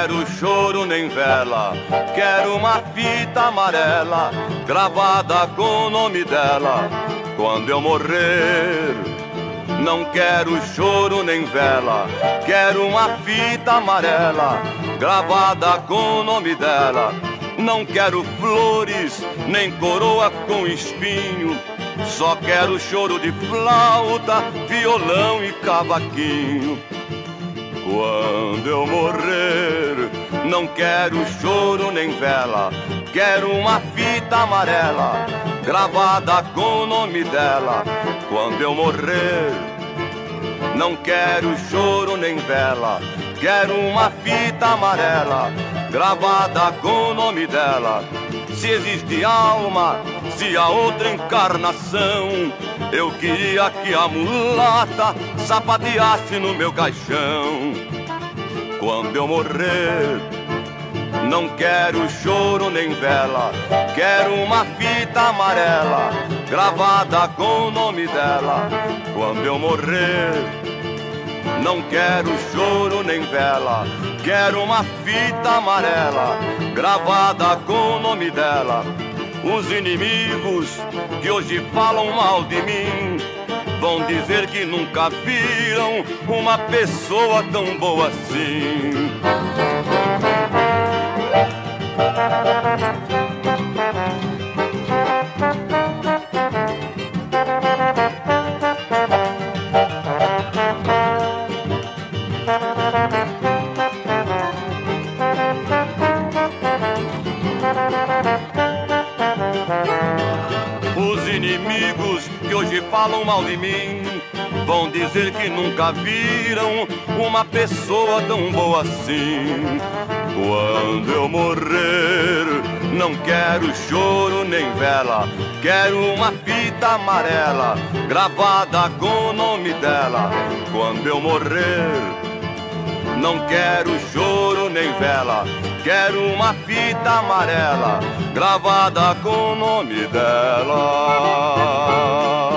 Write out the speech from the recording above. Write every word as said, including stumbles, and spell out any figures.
quero choro nem vela, quero uma fita amarela gravada com o nome dela quando eu morrer. Não quero choro nem vela, quero uma fita amarela gravada com o nome dela. Não quero flores, nem coroa com espinho, só quero choro de flauta, violão e cavaquinho. Quando eu morrer, não quero choro nem vela, quero uma fita amarela gravada com o nome dela. Quando eu morrer, não quero choro nem vela, quero uma fita amarela gravada com o nome dela. Se existe alma, se há outra encarnação, eu queria que a mulata sapateasse no meu caixão. Quando eu morrer, não quero choro nem vela, quero uma fita amarela gravada com o nome dela. Quando eu morrer, não quero choro nem vela, quero uma fita amarela gravada com o nome dela. Os inimigos que hoje falam mal de mim vão dizer que nunca viram uma pessoa tão boa assim. Os inimigos que hoje falam mal de mim vão dizer que nunca viram uma pessoa tão boa assim. Quando eu morrer, não quero choro nem vela, quero uma fita amarela gravada com o nome dela. Quando eu morrer, não quero choro nem vela, quero uma fita amarela gravada com o nome dela.